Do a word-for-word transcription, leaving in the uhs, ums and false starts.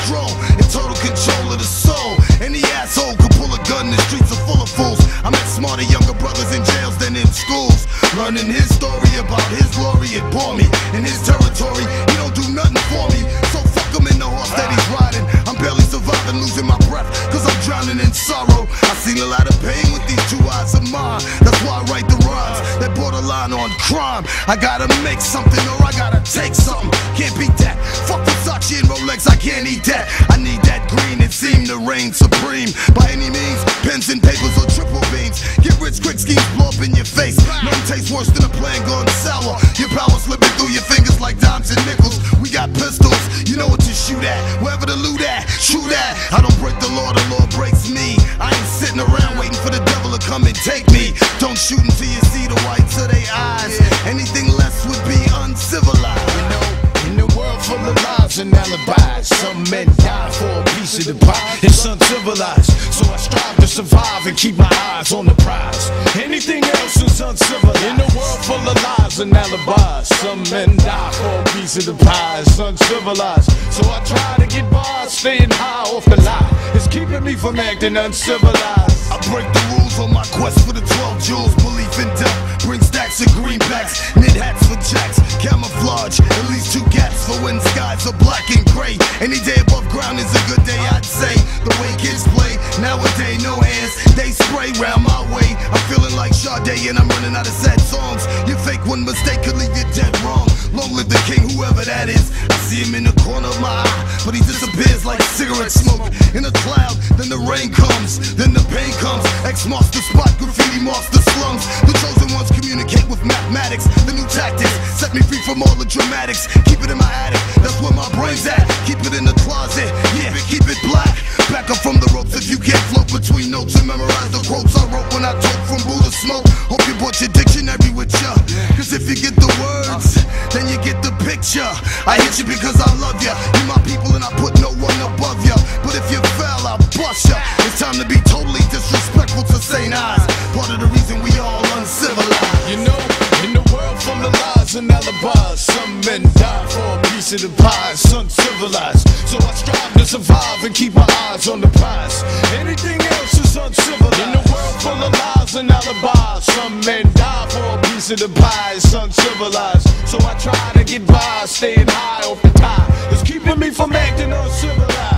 strong, in total control of the soul. Any asshole could pull a gun, the streets are full of fools. I met smarter younger brothers in jails than in schools. Learning his story about his glory, it bore me. In his territory, he don't do nothing for me. So fuck him in the horse that he's riding. I'm barely surviving, losing my breath, cause I'm drowning in sorrow. I seen a lot of pain with these two eyes of mine. That's why I write the rhymes that borderline on crime. I gotta make something or I gotta take something. Can't beat that. Fuck Versace and Rolex, I can't eat that. I need that green, it seemed to reign supreme. By any means, pens and papers or triple beams. Get rich quick schemes blow up in your face. Nothing tastes worse than a plan gone sour. Your power slipping through your fingers like dimes and nickels. We got pistols, you know what to shoot at. Wherever the loot at, shoot at. I don't break the law, the law breaks me. I ain't sitting around waiting for the devil to come and take me. Don't shoot until you see the whites of their eyes. Anything less would be uncivilized. You know, in a world full of lies and alibis, some men die for a piece of the pie. It's uncivilized, so I strive to survive and keep my eyes on the prize. Anything else is uncivilized. In a world full of lies and alibis, some men die for a piece of the pie. It's uncivilized, so I try to get by, staying high off the lie. It's keeping me from acting uncivilized. I break the rules on my quest for the twelve jewels. Belief in death, bring stacks of greenbacks, knit hats for jacks, camouflage, at least two gaps for when skies are black and gray. Any day above ground is a good day, I'd say. The way kids play, nowadays no hands, they spray round my way. I'm feeling like Sade and I'm running out of sad songs. You fake one mistake could leave you dead wrong. Long live the king, whoever that is. I see him in the corner of my eye, but he disappears like cigarette smoke in a cloud. Then the rain comes, then the pain comes. X marks the spot, graffiti marks the slums. The chosen ones communicate with mathematics. The new tactics set me free from all the dramatics. Keep it in my attic, that's where my brain's at. Keep it in the closet, yeah, keep it black. Back up from the ropes if you can't float between notes and memorize the quotes I wrote when I took from Buddha smoke. Hope you brought your dictionary with ya, cause if you get the words, then you get the picture. I hit you because I love ya. You my people and I put no one above ya. But if you fail, I'll bust ya. It's time to be totally disrespectful to Saint Eyes. Part of the reason we all uncivilized. You know, in the world full of lies and alibis, some men die for a piece of the pie. It's uncivilized, so I strive to survive and keep my eyes on the prize. Anything else is uncivilized. In the world full of lies and alibis, some men die for a piece of the pie. It's uncivilized, so I try to get by, staying high off the top. It's keeping me from acting uncivilized.